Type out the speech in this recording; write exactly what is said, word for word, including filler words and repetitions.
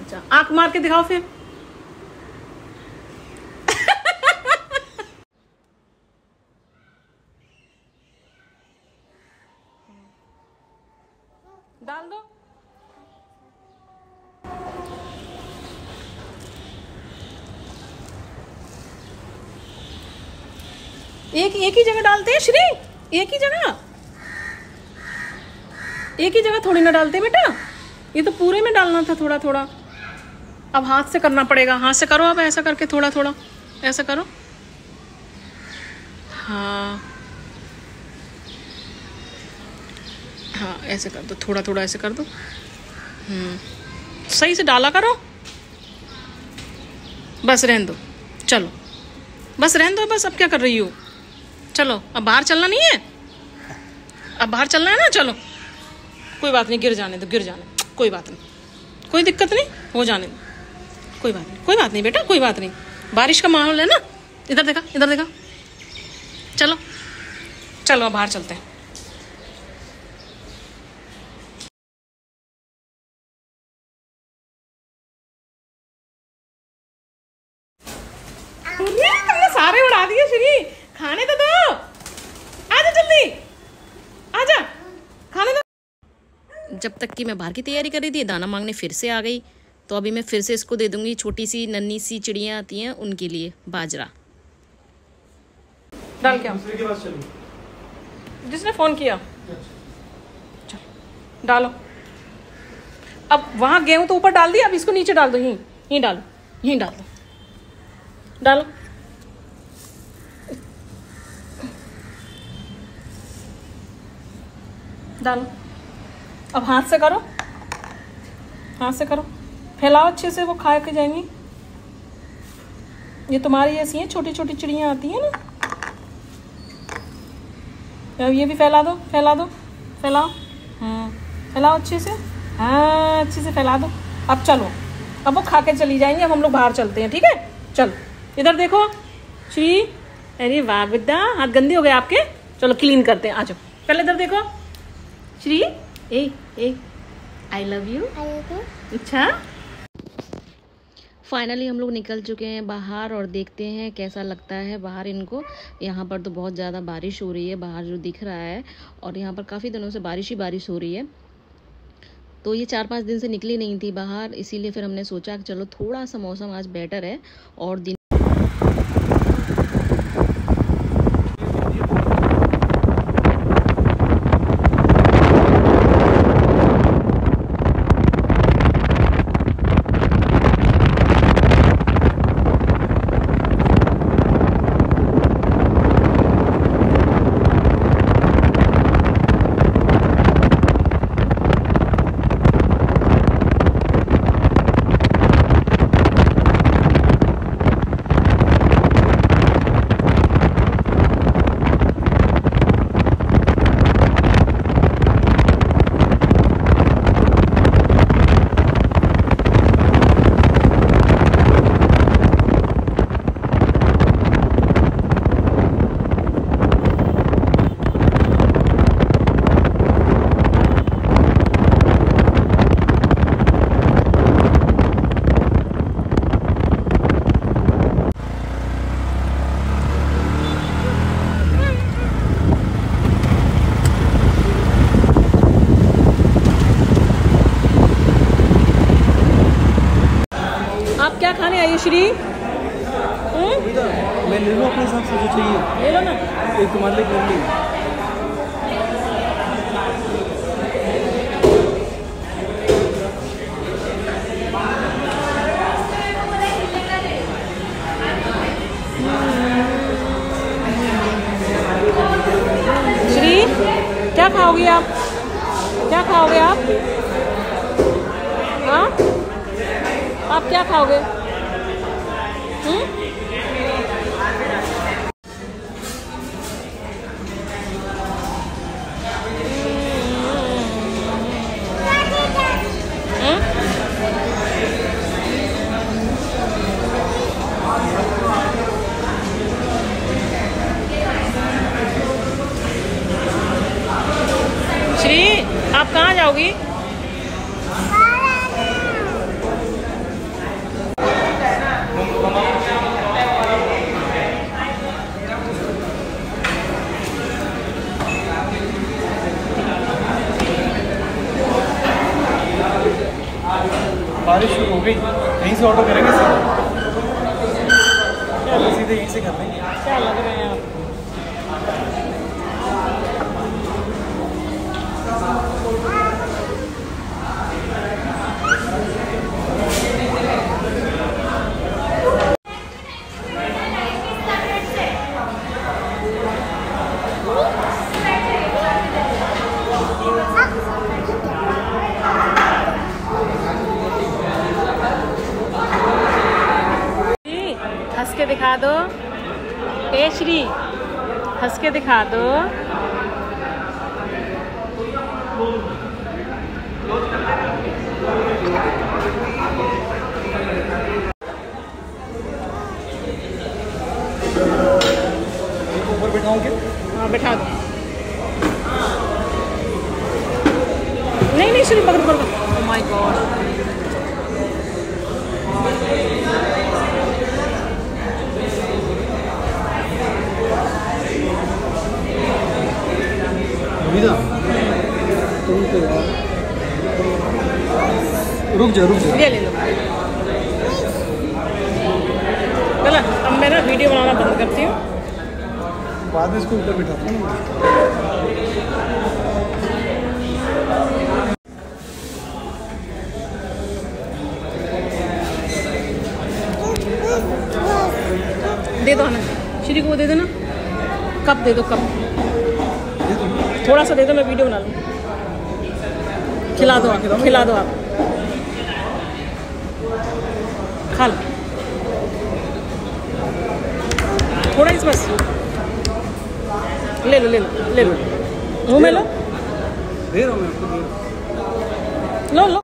अच्छा आंख मार के दिखाओ फिर। डाल दो। एक एक ही जगह डालते हैं श्री, एक ही जगह, एक ही जगह थोड़ी ना डालते बेटा, ये तो पूरे में डालना था थोड़ा थोड़ा। अब हाथ से करना पड़ेगा, हाथ से करो। अब ऐसा करके थोड़ा थोड़ा ऐसा करो। हाँ हाँ ऐसे कर दो, थोड़ा थोड़ा ऐसे कर दो। हम्म सही से डाला करो। बस रहने दो, चलो बस रहने दो। बस अब क्या कर रही हो? चलो अब बाहर चलना नहीं है, अब बाहर चलना है ना। चलो कोई बात नहीं, गिर जाने दो, गिर जाने, कोई बात नहीं, कोई दिक्कत नहीं, हो जाने दो, कोई बात नहीं, कोई बात नहीं बेटा, कोई बात नहीं। बारिश का माहौल है ना। इधर देखा, इधर देखा। चलो चलो अब बाहर चलते हैं। तुमने सारे उड़ा दिए श्री, खाने तो दो। आजा जल्दी, आजा खाने दो। जब तक कि मैं बाहर की तैयारी कर रही थी, दाना मांगने फिर से आ गई। तो अभी मैं फिर से इसको दे दूंगी, छोटी सी नन्ही सी चिड़ियाँ आती हैं उनके लिए बाजरा। डाल क्या जिसने फोन किया, चलो डालो। अब वहां गेहूं तो ऊपर डाल दिया, अब इसको नीचे डाल दो। यहीं यहीं डालो, यहीं डाल दो, डालो। डालो। अब हाथ से करो, हाथ से करो, फैलाओ अच्छे से, वो खा के जाएंगी। ये तुम्हारी ऐसी हैं, छोटी छोटी चिड़ियाँ आती हैं ना। अब ये भी फैला दो, फैला दो, फैलाओ। हम्म फैलाओ अच्छे से, हाँ अच्छे से फैला दो। अब चलो, अब वो खा के चली जाएंगी। अब हम लोग बाहर चलते हैं, ठीक है? चलो इधर देखो श्री। अरे वाह बेटा, हाथ गंदे हो गए आपके। चलो क्लीन करते हैं, आ जाओ। पहले इधर देखो Shri. A a I love you. अच्छा फाइनली हम लोग निकल चुके हैं बाहर और देखते हैं कैसा लगता है बाहर इनको। यहाँ पर तो बहुत ज़्यादा बारिश हो रही है बाहर जो दिख रहा है, और यहाँ पर काफ़ी दिनों से बारिश ही बारिश हो रही है। तो ये चार पाँच दिन से निकली नहीं थी बाहर, इसीलिए फिर हमने सोचा कि चलो थोड़ा सा मौसम आज बेटर है और दिन क्या खाने आई श्री? मैं ले लूँ अपने हिसाब से जो चाहिए, ले लो ना। एक तुम्हारे लिए कर ली। श्री क्या खाओगी आप? क्या खाओगे आप? हाँ आप क्या खाओगे? हम्म? श्री आप कहाँ जाओगी? बारिश शुरू हो गई, यहीं से ऑटो करेंगे सर, सीधे यहीं से कर लेंगे। क्या लग रहे हैं आप? हंस के दिखा दो। ए श्री, हंस के दिखा दो। ऊपर बिठाओगे? हाँ बैठा दो। नहीं नहीं श्री, पकड़ पकड़। Oh my god. तुम तो रुक जा रुक जा। ये ले लो। चलो अब मैं ना वीडियो बनाना बंद करती हूँ। बाद में इसको ऊपर बिठाता हूँ। दे दो ना श्री को, वो दे दो ना, कप दे दो, कप थोड़ा सा दे दो, मैं वीडियो बना लूँ। खिला दो आप, खिला दो आप, खा लो थोड़ा इस बस। ले लो ले लो ले लो, मुँह में लो, दे रहा हूँ मैं आपको, दे रहा हूँ। लो लो।